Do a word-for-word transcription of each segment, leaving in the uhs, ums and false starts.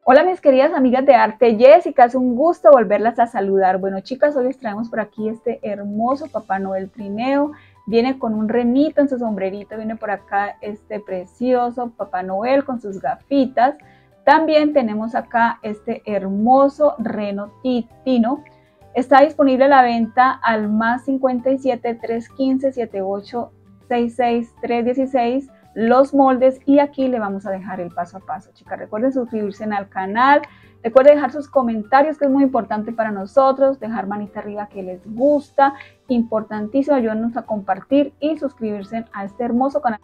Hola mis queridas amigas de Arte Jessica, es un gusto volverlas a saludar. Bueno chicas, hoy les traemos por aquí este hermoso Papá Noel trineo. Viene con un renito en su sombrerito, viene por acá este precioso Papá Noel con sus gafitas. También tenemos acá este hermoso reno tino. Está disponible a la venta al más cincuenta y siete, trescientos quince, setenta y ocho, sesenta y seis, trescientos dieciséis. Los moldes y aquí le vamos a dejar el paso a paso. Chicas, recuerden suscribirse al canal, recuerden dejar sus comentarios, que es muy importante para nosotros, dejar manita arriba que les gusta, importantísimo, ayúdenos a compartir y suscribirse a este hermoso canal.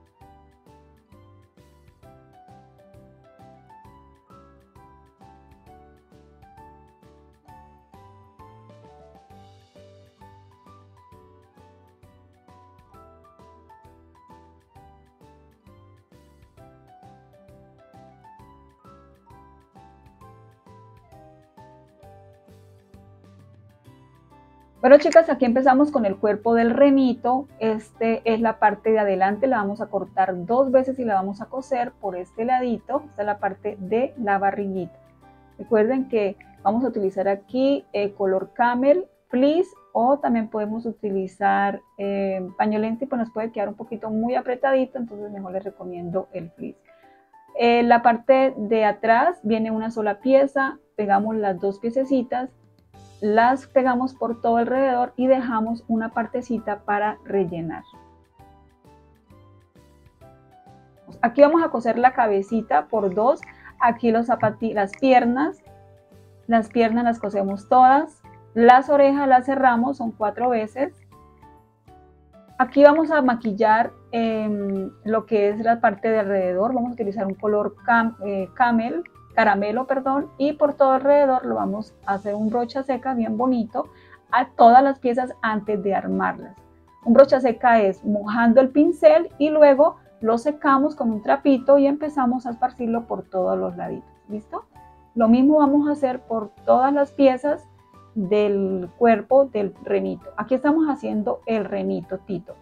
Bueno chicas, aquí empezamos con el cuerpo del renito. Este es la parte de adelante, la vamos a cortar dos veces y la vamos a coser por este ladito. Esta es la parte de la barriguita. Recuerden que vamos a utilizar aquí eh, color camel, fleece, o también podemos utilizar eh, paño lente, pues nos puede quedar un poquito muy apretadito, entonces mejor les recomiendo el fleece. Eh, la parte de atrás viene una sola pieza, pegamos las dos piececitas, las pegamos por todo alrededor y dejamos una partecita para rellenar. Aquí vamos a coser la cabecita por dos, aquí los las piernas, las piernas las cosemos todas, las orejas las cerramos, son cuatro veces. Aquí vamos a maquillar eh, lo que es la parte de alrededor, vamos a utilizar un color cam, eh, camel, caramelo, perdón, y por todo alrededor lo vamos a hacer un brocha seca bien bonito a todas las piezas antes de armarlas. Un brocha seca es mojando el pincel y luego lo secamos con un trapito y empezamos a esparcirlo por todos los laditos, ¿listo? Lo mismo vamos a hacer por todas las piezas del cuerpo del renito. Aquí estamos haciendo el renito tito.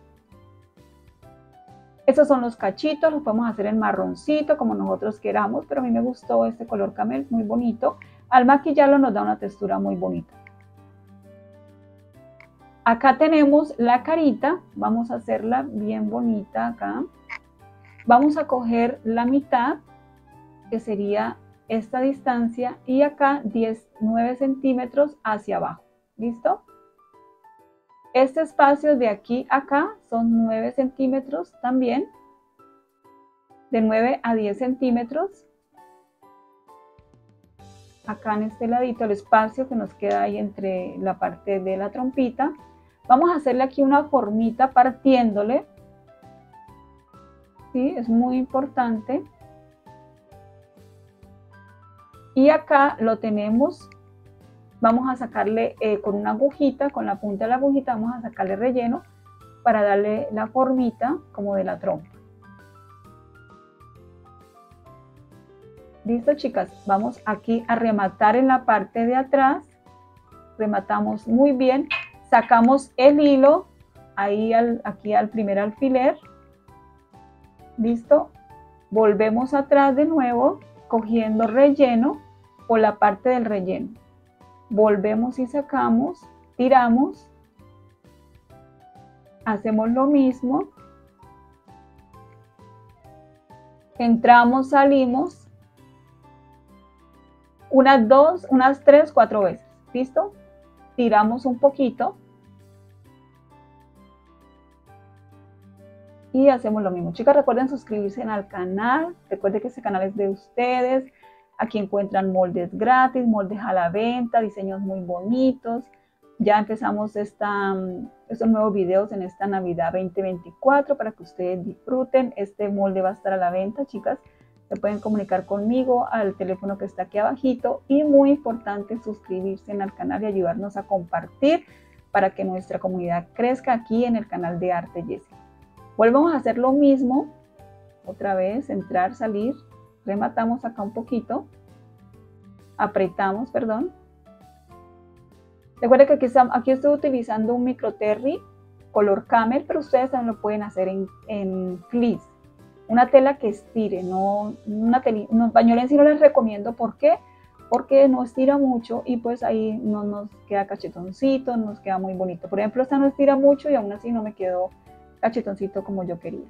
Estos son los cachitos, los podemos hacer en marroncito como nosotros queramos, pero a mí me gustó este color camel, muy bonito. Al maquillarlo nos da una textura muy bonita. Acá tenemos la carita, vamos a hacerla bien bonita acá. Vamos a coger la mitad, que sería esta distancia, y acá diez, nueve centímetros hacia abajo, ¿listo? Este espacio de aquí a acá son nueve centímetros también, de nueve a diez centímetros. Acá en este ladito, el espacio que nos queda ahí entre la parte de la trompita. Vamos a hacerle aquí una formita partiéndole. ¿Sí? Es muy importante. Y acá lo tenemos. Vamos a sacarle eh, con una agujita, con la punta de la agujita, vamos a sacarle relleno para darle la formita como de la trompa. Listo chicas, vamos aquí a rematar en la parte de atrás, rematamos muy bien, sacamos el hilo ahí al, aquí al primer alfiler, listo, volvemos atrás de nuevo cogiendo relleno por la parte del relleno. Volvemos y sacamos, tiramos, hacemos lo mismo, entramos, salimos, unas dos, unas tres, cuatro veces, ¿listo? Tiramos un poquito y hacemos lo mismo. Chicas, recuerden suscribirse al canal, recuerden que este canal es de ustedes. Aquí encuentran moldes gratis, moldes a la venta, diseños muy bonitos. Ya empezamos esta, estos nuevos videos en esta Navidad veinte veinticuatro para que ustedes disfruten. Este molde va a estar a la venta, chicas. Se pueden comunicar conmigo al teléfono que está aquí abajito. Y muy importante, suscribirse al canal y ayudarnos a compartir para que nuestra comunidad crezca aquí en el canal de Arte Jessica. Volvemos a hacer lo mismo. Otra vez, entrar, salir. Rematamos acá un poquito, apretamos, perdón. Recuerden que aquí, está, aquí estoy utilizando un micro terry color camel, pero ustedes también lo pueden hacer en, en fleece. una tela que estire, no una tela, no, pañuelo en sí no les recomiendo. ¿Por qué? Porque no estira mucho y pues ahí no nos queda cachetoncito, nos queda muy bonito. Por ejemplo, esta no estira mucho y aún así no me quedó cachetoncito como yo quería.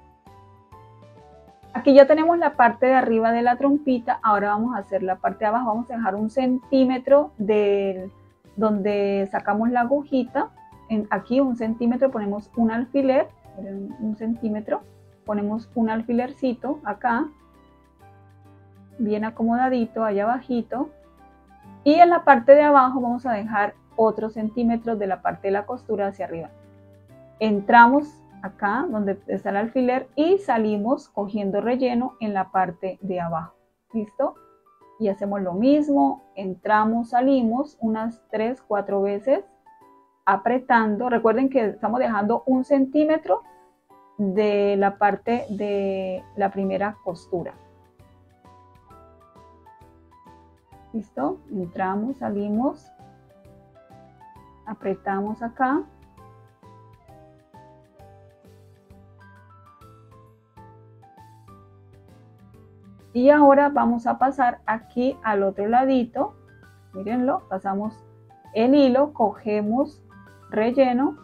Aquí ya tenemos la parte de arriba de la trompita, ahora vamos a hacer la parte de abajo, vamos a dejar un centímetro de donde sacamos la agujita, en, aquí un centímetro ponemos un alfiler, un centímetro, ponemos un alfilercito acá, bien acomodadito, allá abajito, y en la parte de abajo vamos a dejar otro centímetro de la parte de la costura hacia arriba. Entramos acá donde está el alfiler y salimos cogiendo relleno en la parte de abajo. ¿Listo? Y hacemos lo mismo, entramos, salimos unas tres, cuatro veces apretando. Recuerden que estamos dejando un centímetro de la parte de la primera costura. ¿Listo? Entramos, salimos, apretamos acá. Y ahora vamos a pasar aquí al otro ladito, mírenlo, pasamos el hilo, cogemos relleno,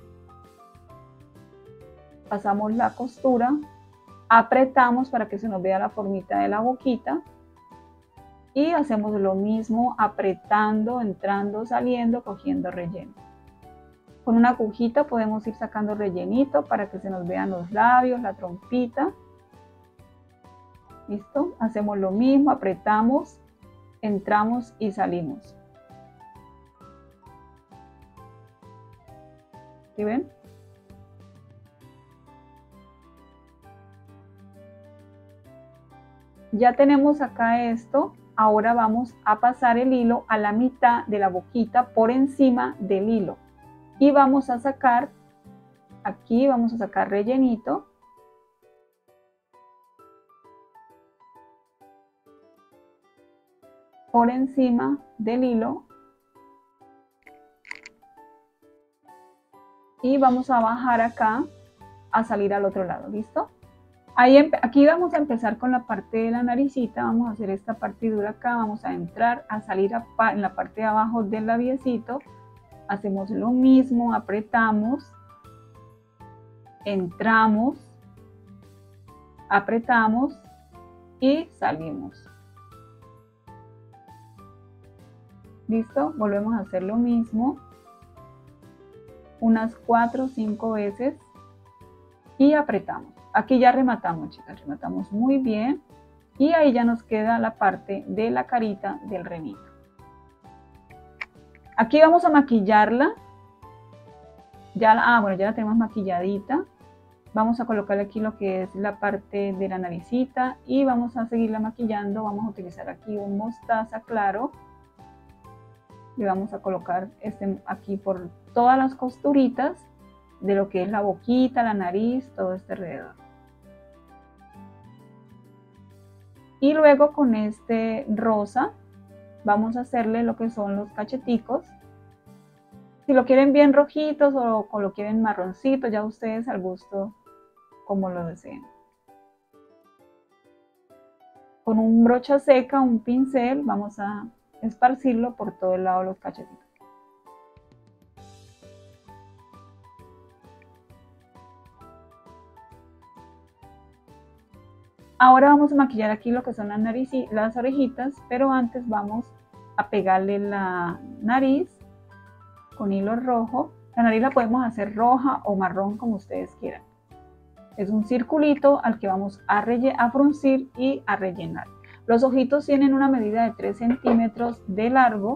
pasamos la costura, apretamos para que se nos vea la formita de la boquita y hacemos lo mismo apretando, entrando, saliendo, cogiendo relleno. Con una agujita podemos ir sacando rellenito para que se nos vean los labios, la trompita. ¿Listo? Hacemos lo mismo, apretamos, entramos y salimos. ¿Sí ven? Ya tenemos acá esto. Ahora vamos a pasar el hilo a la mitad de la boquita por encima del hilo. Y vamos a sacar, aquí vamos a sacar rellenito. Por encima del hilo y vamos a bajar acá a salir al otro lado. ¿Listo? Ahí, aquí vamos a empezar con la parte de la naricita. Vamos a hacer esta partidura acá, vamos a entrar a salir a, en la parte de abajo del labiecito. Hacemos lo mismo, apretamos, entramos, apretamos y salimos. ¿Listo? Volvemos a hacer lo mismo unas cuatro o cinco veces y apretamos. Aquí ya rematamos, chicas, rematamos muy bien y ahí ya nos queda la parte de la carita del renito. Aquí vamos a maquillarla. Ya la, ah, bueno, ya la tenemos maquilladita. Vamos a colocarle aquí lo que es la parte de la naricita y vamos a seguirla maquillando. Vamos a utilizar aquí un mostaza claro. Le vamos a colocar este aquí por todas las costuritas de lo que es la boquita, la nariz, todo este alrededor. Y luego con este rosa vamos a hacerle lo que son los cacheticos. Si lo quieren bien rojitos o, o lo quieren marroncitos, ya ustedes al gusto como lo deseen. Con un brocha seca, un pincel, vamos a esparcirlo por todo el lado de los cachetitos. Ahora vamos a maquillar aquí lo que son las, nariz, las orejitas, pero antes vamos a pegarle la nariz con hilo rojo. La nariz la podemos hacer roja o marrón como ustedes quieran. Es un circulito al que vamos a, a fruncir y a rellenar. Los ojitos tienen una medida de tres centímetros de largo.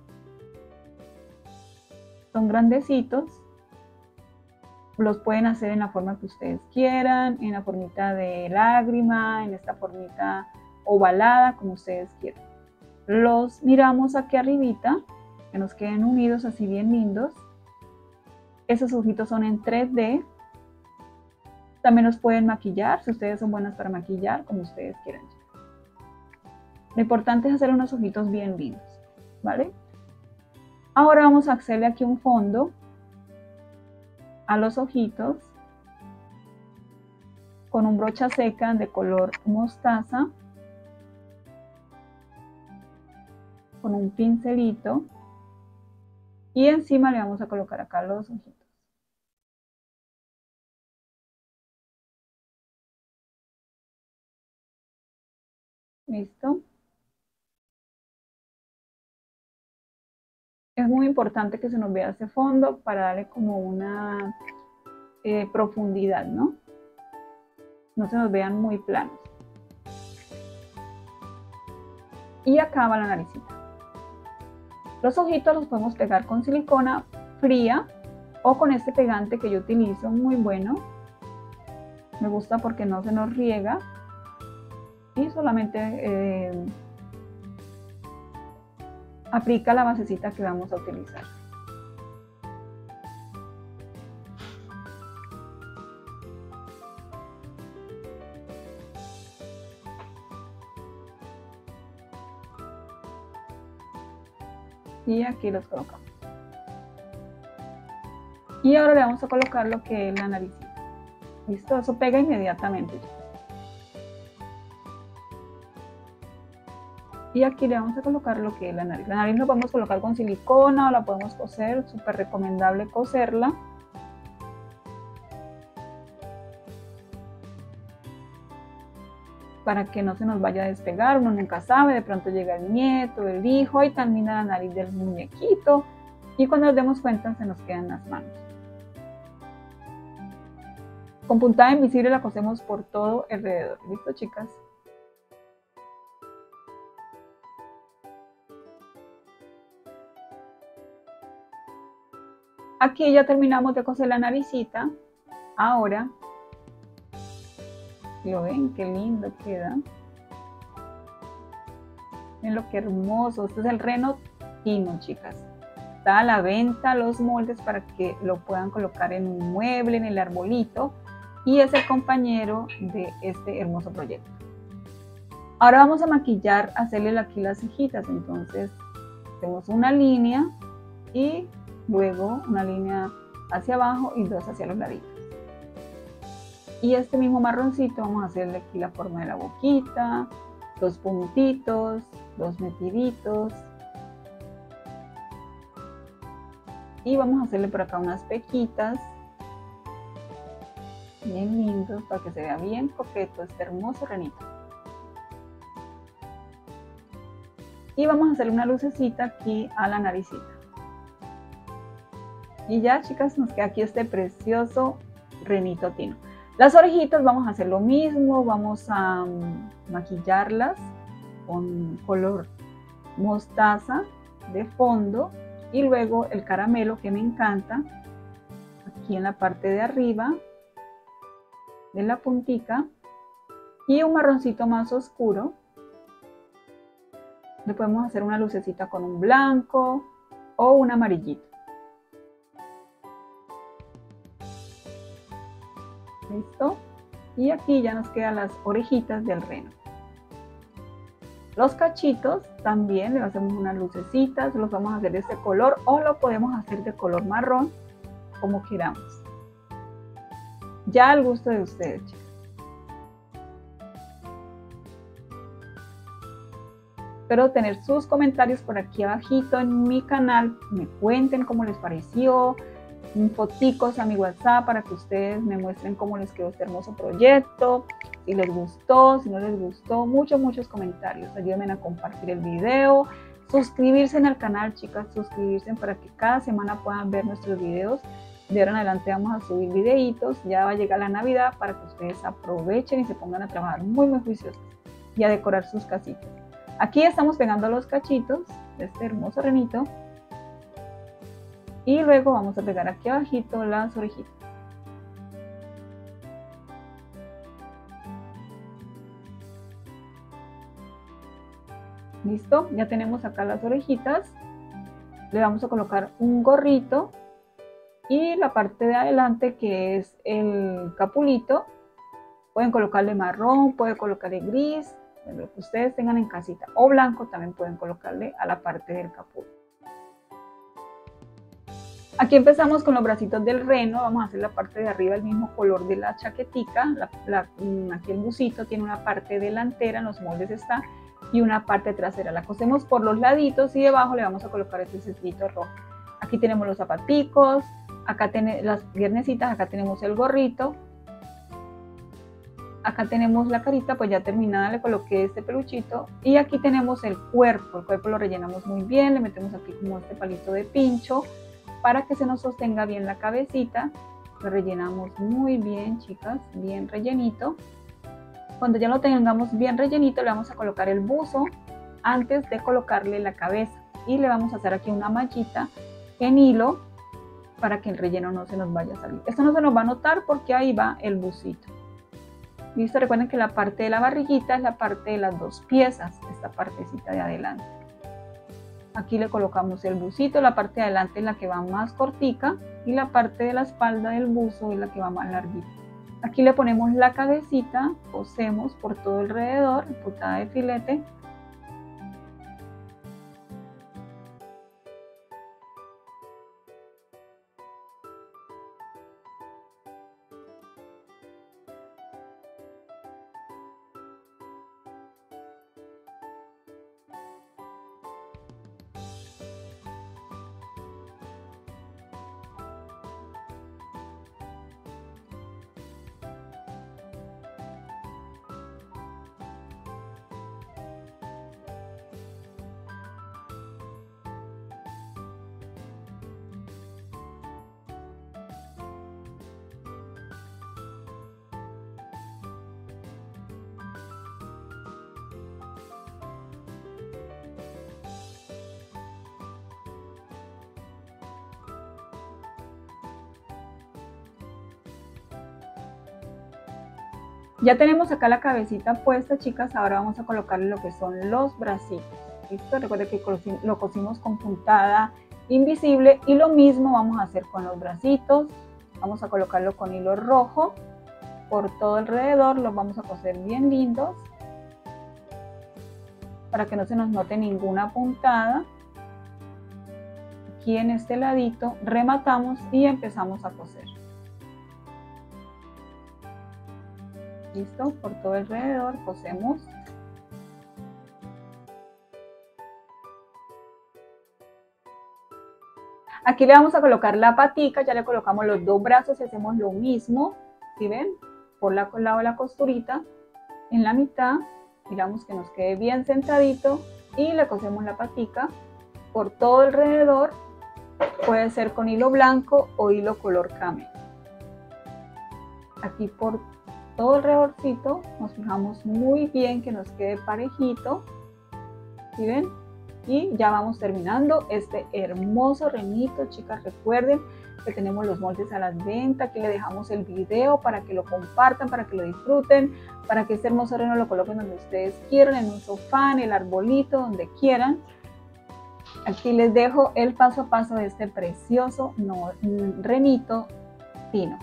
Son grandecitos. Los pueden hacer en la forma que ustedes quieran, en la formita de lágrima, en esta formita ovalada, como ustedes quieran. Los miramos aquí arribita, que nos queden unidos así bien lindos. Esos ojitos son en tres D. También los pueden maquillar, si ustedes son buenas para maquillar, como ustedes quieran. Lo importante es hacer unos ojitos bien lindos, ¿vale? Ahora vamos a hacerle aquí un fondo a los ojitos. con un brocha seca de color mostaza, con un pincelito, y encima le vamos a colocar acá los ojitos. ¿Listo? Es muy importante que se nos vea ese fondo para darle como una eh, profundidad, ¿no? No se nos vean muy planos. Y acá va la naricita. Los ojitos los podemos pegar con silicona fría o con este pegante que yo utilizo, muy bueno. Me gusta porque no se nos riega y solamente eh, aplica la basecita que vamos a utilizar. Y aquí los colocamos. Y ahora le vamos a colocar lo que es la naricita. ¿Listo? Eso pega inmediatamente. Y aquí le vamos a colocar lo que es la nariz. La nariz la podemos colocar con silicona o la podemos coser, súper recomendable coserla. Para que no se nos vaya a despegar, uno nunca sabe, de pronto llega el nieto, el hijo y termina la nariz del muñequito y cuando nos demos cuenta se nos quedan las manos. Con puntada invisible la cosemos por todo alrededor. ¿Listo, chicas? Aquí ya terminamos de coser la naricita. Ahora, ¿lo ven? Qué lindo queda. Miren lo que hermoso. Este es el reno tino, chicas. Está a la venta los moldes para que lo puedan colocar en un mueble, en el arbolito. Y es el compañero de este hermoso proyecto. Ahora vamos a maquillar, hacerle aquí las cejitas. Entonces, hacemos una línea y luego una línea hacia abajo y dos hacia los laditos. Y este mismo marroncito vamos a hacerle aquí la forma de la boquita, dos puntitos, dos metiditos. Y vamos a hacerle por acá unas pequitas. Bien lindos para que se vea bien coqueto este hermoso renito. Y vamos a hacerle una lucecita aquí a la naricita. Y ya, chicas, nos queda aquí este precioso renito tino. Las orejitas vamos a hacer lo mismo, vamos a um, maquillarlas con color mostaza de fondo y luego el caramelo que me encanta aquí en la parte de arriba de la puntica y un marroncito más oscuro. Le podemos hacer una lucecita con un blanco o un amarillito. ¿Listo? Y aquí ya nos quedan las orejitas del reno. Los cachitos también le hacemos unas lucecitas, los vamos a hacer de este color o lo podemos hacer de color marrón, como queramos. Ya al gusto de ustedes, chicos. Espero tener sus comentarios por aquí abajito en mi canal. Me cuenten cómo les pareció. Foticos a mi WhatsApp para que ustedes me muestren cómo les quedó este hermoso proyecto. Si les gustó, si no les gustó. Muchos, muchos comentarios. Ayúdenme a compartir el video. Suscribirse en el canal, chicas. Suscribirse para que cada semana puedan ver nuestros videos. De ahora en adelante vamos a subir videitos. Ya va a llegar la Navidad para que ustedes aprovechen y se pongan a trabajar muy, muy juiciosos y a decorar sus casitas. Aquí estamos pegando los cachitos de este hermoso renito. Y luego vamos a pegar aquí abajito las orejitas. ¿Listo? Ya tenemos acá las orejitas. Le vamos a colocar un gorrito. Y la parte de adelante que es el capulito. Pueden colocarle marrón, pueden colocarle gris. Lo que ustedes tengan en casita. O blanco también pueden colocarle a la parte del capullo. Aquí empezamos con los bracitos del reno, vamos a hacer la parte de arriba el mismo color de la chaquetica, la, la, aquí el busito tiene una parte delantera, en los moldes está, y una parte trasera. La cosemos por los laditos y debajo le vamos a colocar este cintito rojo. Aquí tenemos los zapaticos, acá tenemos las piernecitas, acá tenemos el gorrito, acá tenemos la carita, pues ya terminada le coloqué este peluchito, y aquí tenemos el cuerpo. El cuerpo lo rellenamos muy bien, le metemos aquí como este palito de pincho para que se nos sostenga bien la cabecita. Lo rellenamos muy bien, chicas, bien rellenito. Cuando ya lo tengamos bien rellenito, le vamos a colocar el buzo antes de colocarle la cabeza, y le vamos a hacer aquí una mallita en hilo para que el relleno no se nos vaya a salir. Esto no se nos va a notar porque ahí va el bucito. Listo, recuerden que la parte de la barriguita es la parte de las dos piezas, esta partecita de adelante. Aquí le colocamos el bucito, la parte de adelante es la que va más cortica y la parte de la espalda del buzo es la que va más larguita. Aquí le ponemos la cabecita, cosemos por todo alrededor, puntada de filete. Ya tenemos acá la cabecita puesta, chicas. Ahora vamos a colocarle lo que son los bracitos. ¿Listo? Recuerden que lo cosimos con puntada invisible, y lo mismo vamos a hacer con los bracitos. Vamos a colocarlo con hilo rojo por todo alrededor. Los vamos a coser bien lindos para que no se nos note ninguna puntada. Aquí en este ladito rematamos y empezamos a coser. Listo, por todo alrededor cosemos. Aquí le vamos a colocar la patica, ya le colocamos los dos brazos y hacemos lo mismo. ¿Sí ven? Por la, lado de la costurita, en la mitad, miramos que nos quede bien sentadito, y le cosemos la patica por todo alrededor. Puede ser con hilo blanco o hilo color camel. Aquí por todo alrededorcito nos fijamos muy bien que nos quede parejito. ¿Sí ven? Y ya vamos terminando este hermoso renito, chicas. Recuerden que tenemos los moldes a la venta. Aquí le dejamos el video para que lo compartan, para que lo disfruten, para que este hermoso reno lo coloquen donde ustedes quieran, en un sofá, en el arbolito, donde quieran. Aquí les dejo el paso a paso de este precioso no, renito fino.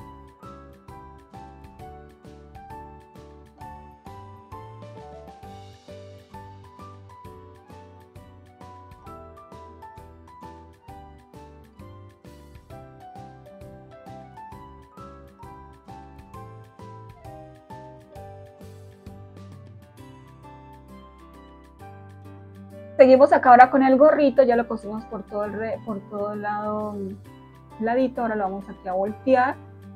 Seguimos acá ahora con el gorrito, ya lo cosimos por todo el, re, por todo el lado, ladito. Ahora lo vamos aquí a voltear.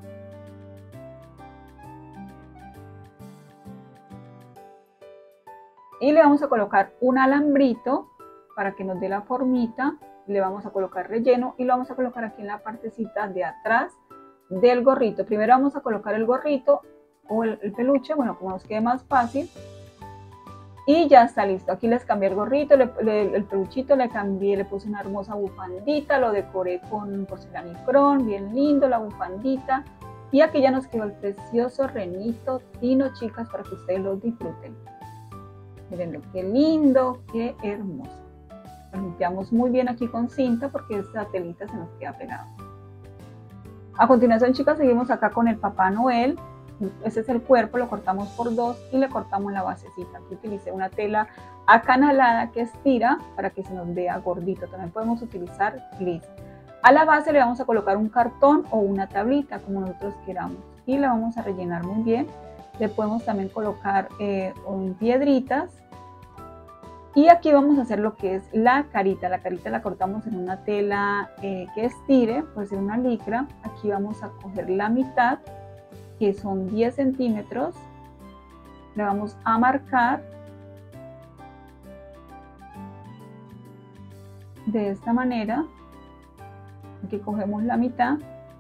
Y le vamos a colocar un alambrito para que nos dé la formita. Le vamos a colocar relleno y lo vamos a colocar aquí en la partecita de atrás del gorrito. Primero vamos a colocar el gorrito o el, el peluche, bueno, como nos quede más fácil. Y ya está listo. Aquí les cambié el gorrito, le, le, el peluchito, le cambié, le puse una hermosa bufandita, lo decoré con porcelanicrón, bien lindo la bufandita. Y aquí ya nos quedó el precioso renito fino, chicas, para que ustedes lo disfruten. Miren qué lindo, qué hermoso. Lo limpiamos muy bien aquí con cinta porque esta telita se nos queda pegada. A continuación, chicas, seguimos acá con el Papá Noel. Ese es el cuerpo, lo cortamos por dos y le cortamos la basecita. Aquí utilicé una tela acanalada que estira para que se nos vea gordito. También podemos utilizar fleece. A la base le vamos a colocar un cartón o una tablita, como nosotros queramos, y la vamos a rellenar muy bien. Le podemos también colocar eh, piedritas. Y aquí vamos a hacer lo que es la carita. La carita la cortamos en una tela eh, que estire, puede ser una licra. Aquí vamos a coger la mitad, que son diez centímetros. Le vamos a marcar de esta manera. Aquí cogemos la mitad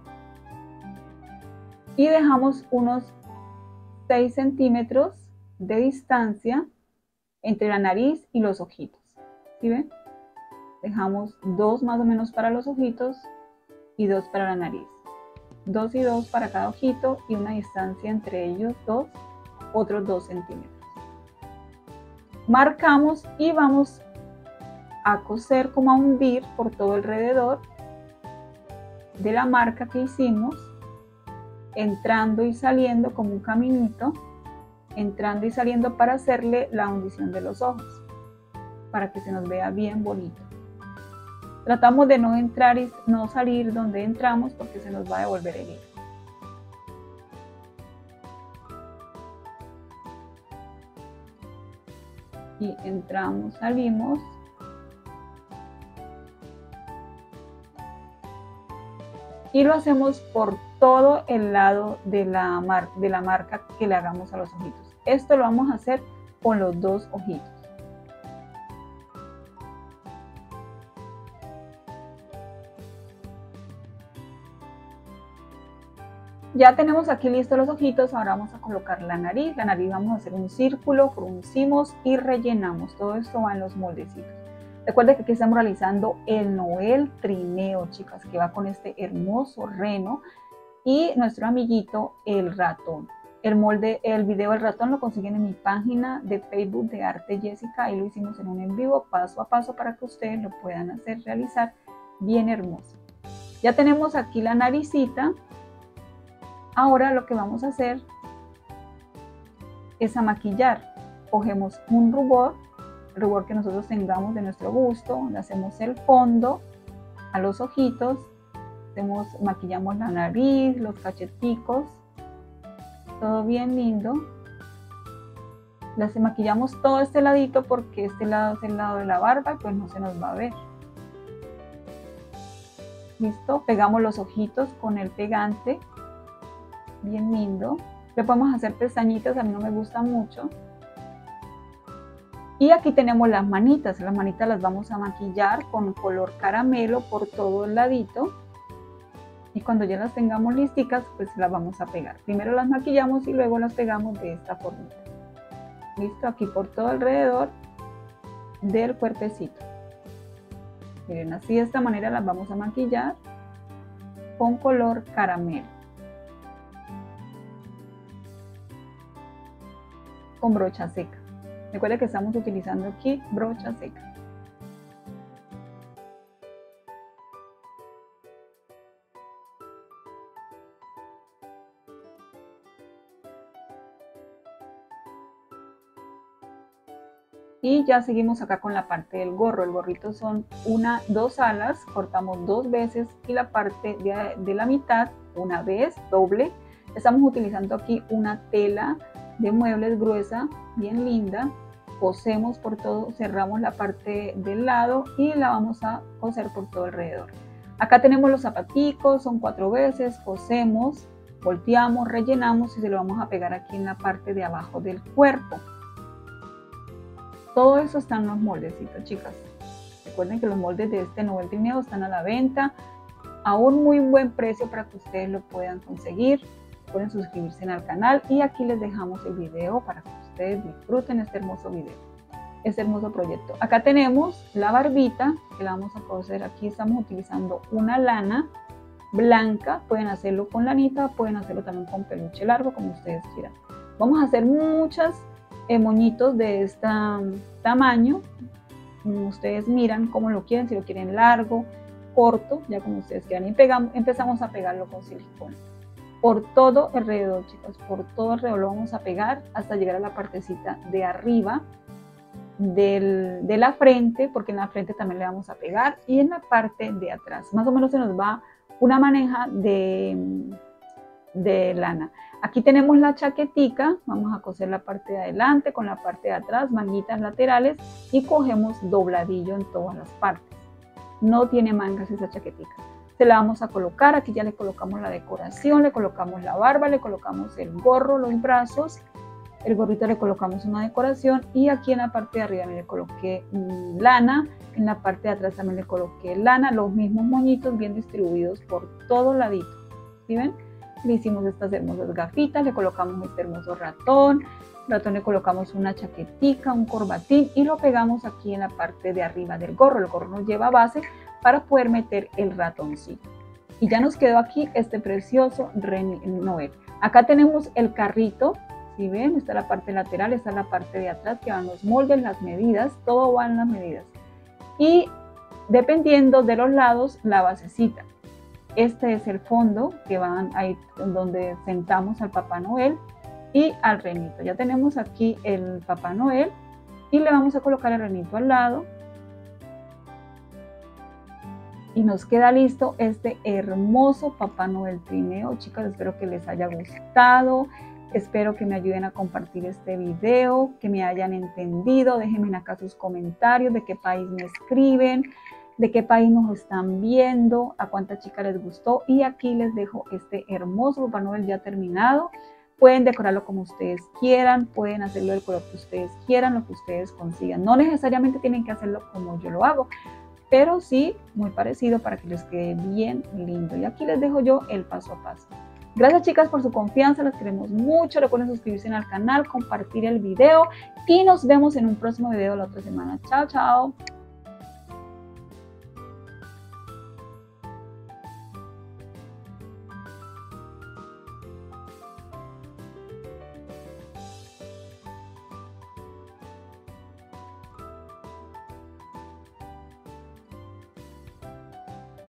y dejamos unos seis centímetros de distancia entre la nariz y los ojitos. ¿Sí ven? Dejamos dos más o menos para los ojitos y dos para la nariz. Dos y dos para cada ojito y una distancia entre ellos dos, otros dos centímetros. Marcamos y vamos a coser, como a hundir por todo alrededor de la marca que hicimos, entrando y saliendo como un caminito, entrando y saliendo para hacerle la hundición de los ojos, para que se nos vea bien bonito. Tratamos de no entrar y no salir donde entramos porque se nos va a devolver el hilo. Y entramos, salimos. Y lo hacemos por todo el lado de la, mar de la marca que le hagamos a los ojitos. Esto lo vamos a hacer con los dos ojitos. Ya tenemos aquí listos los ojitos, ahora vamos a colocar la nariz. La nariz vamos a hacer un círculo, fruncimos y rellenamos. Todo esto va en los moldecitos. Recuerden que aquí estamos realizando el noel trineo, chicas, que va con este hermoso reno y nuestro amiguito el ratón. El molde, el video del ratón lo consiguen en mi página de Facebook de Arte Jessica. Ahí lo hicimos en un en vivo paso a paso para que ustedes lo puedan hacer, realizar bien hermoso. Ya tenemos aquí la naricita. Ahora lo que vamos a hacer es a maquillar. Cogemos un rubor, el rubor que nosotros tengamos de nuestro gusto, le hacemos el fondo a los ojitos, hacemos, maquillamos la nariz, los cacheticos, todo bien lindo. Les maquillamos todo este ladito porque este lado es el lado de la barba y pues no se nos va a ver. Listo, pegamos los ojitos con el pegante, bien lindo. Le podemos hacer pestañitas, a mí no me gusta mucho. Y aquí tenemos las manitas, las manitas las vamos a maquillar con color caramelo por todo el ladito. Y cuando ya las tengamos listicas, pues las vamos a pegar. Primero las maquillamos y luego las pegamos de esta forma. Listo, aquí por todo alrededor del cuerpecito. Miren, así de esta manera las vamos a maquillar con color caramelo. Con brocha seca. Recuerden que estamos utilizando aquí brocha seca. Y ya seguimos acá con la parte del gorro. El gorrito son una, dos alas, cortamos dos veces y la parte de, de la mitad una vez, doble. Estamos utilizando aquí una tela de muebles gruesa, bien linda. Cosemos por todo, cerramos la parte del lado y la vamos a coser por todo alrededor. Acá tenemos los zapaticos, son cuatro veces, cosemos, volteamos, rellenamos y se lo vamos a pegar aquí en la parte de abajo del cuerpo. Todo eso está en los moldecitos, chicas. Recuerden que los moldes de este noel trineo están a la venta a un muy buen precio para que ustedes lo puedan conseguir. Pueden suscribirse al canal y aquí les dejamos el video para que ustedes disfruten este hermoso video, este hermoso proyecto. Acá tenemos la barbita que la vamos a coser. Aquí estamos utilizando una lana blanca, pueden hacerlo con lanita, pueden hacerlo también con peluche largo, como ustedes quieran. Vamos a hacer muchas eh, moñitos de este tamaño. Ustedes miran cómo lo quieren, si lo quieren largo, corto, ya como ustedes quieran. Y pegamos, empezamos a pegarlo con silicona. Por todo alrededor, chicos, por todo alrededor lo vamos a pegar hasta llegar a la partecita de arriba del, de la frente, porque en la frente también le vamos a pegar, y en la parte de atrás. Más o menos se nos va una maneja de, de lana. Aquí tenemos la chaquetica, vamos a coser la parte de adelante con la parte de atrás, manguitas laterales, y cogemos dobladillo en todas las partes. No tiene mangas esa chaquetica. Se la vamos a colocar, aquí ya le colocamos la decoración, le colocamos la barba, le colocamos el gorro, los brazos, el gorrito le colocamos una decoración, y aquí en la parte de arriba le coloqué lana, en la parte de atrás también le coloqué lana, los mismos moñitos bien distribuidos por todo ladito. ¿Sí ven? Le hicimos estas hermosas gafitas, le colocamos este hermoso ratón, ratón le colocamos una chaquetica, un corbatín, y lo pegamos aquí en la parte de arriba del gorro. El gorro nos lleva base para poder meter el ratoncito. Y ya nos quedó aquí este precioso Rey Noel. Acá tenemos el carrito, si ven, esta es la parte lateral, esta es la parte de atrás, que van los moldes, las medidas, todo va en las medidas. Y dependiendo de los lados, la basecita. Este es el fondo que van ahí donde sentamos al Papá Noel y al renito. Ya tenemos aquí el Papá Noel y le vamos a colocar el renito al lado. Y nos queda listo este hermoso Papá Noel trineo. Chicas, espero que les haya gustado. Espero que me ayuden a compartir este video, que me hayan entendido. Déjenme acá sus comentarios de qué país me escriben, de qué país nos están viendo, a cuántas chicas les gustó. Y aquí les dejo este hermoso Papá Noel ya terminado. Pueden decorarlo como ustedes quieran, pueden hacerlo del color que ustedes quieran, lo que ustedes consigan. No necesariamente tienen que hacerlo como yo lo hago, pero sí muy parecido para que les quede bien lindo. Y aquí les dejo yo el paso a paso. Gracias, chicas, por su confianza, las queremos mucho. Recuerden suscribirse al canal, compartir el video y nos vemos en un próximo video la otra semana. Chao, chao.